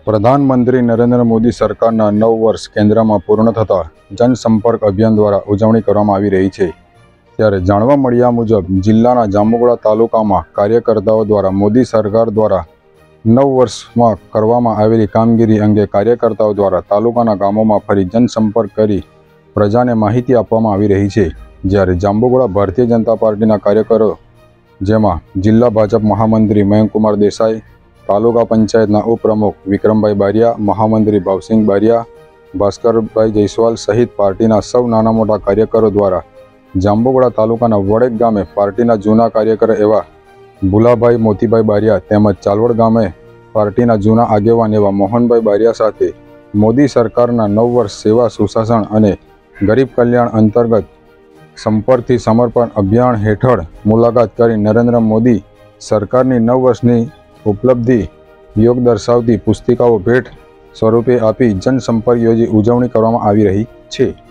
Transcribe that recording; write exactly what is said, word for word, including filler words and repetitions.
प्रधानमंत्री नरेंद्र मोदी सरकारना नव वर्ष केन्द्र में पूर्ण थता जनसंपर्क अभियान द्वारा उजवणी करवामां आवी रही है। त्यारे जाणवा मळ्या मुजब जिल्लाना जांबुगोड़ा तालुका में कार्यकर्ताओं द्वारा मोदी सरकार द्वारा नव वर्ष में करवामां आवेली कामगीरी अंगे कार्यकर्ताओं द्वारा तालुकाना गामों में फरी जनसंपर्क करी प्रजाने माहिती आपवामां आवी रही है। ज्यारे जांबुगोड़ा भारतीय जनता पार्टीना कार्यकरो जेमां जिल्ला भाजप महामंत्री मयंक कुमार देसाई, तालुका पंचायतना उपप्रमुख विक्रमभाई बारिया, महामंत्री भावसिंह बारिया, भास्करभाई जयस्वाल सहित पार्टीना सौ नाना मोटा कार्यकरो द्वारा जांबुगोड़ा तालुकाना वड़ेक गामे पार्टीना जूना कार्यकर एवा भूलाभाई मोतीभाई बारिया तेमज चालवड़ गामे पार्टीना जूना आगेवान एवा मोहनभाई बारिया साथे मोदी सरकारना नव वर्ष सेवा सुशासन अने गरीब कल्याण अंतर्गत संपर्क थी समर्पण अभियान हेठळ मुलाकात करी नरेंद्र मोदी सरकारनी नव वर्षनी उपलब्धि योग दर्शावती पुस्तिकाओ भेट स्वरूपे आपी जनसंपर्क योजी उजवणी करवामां आवी रही छे।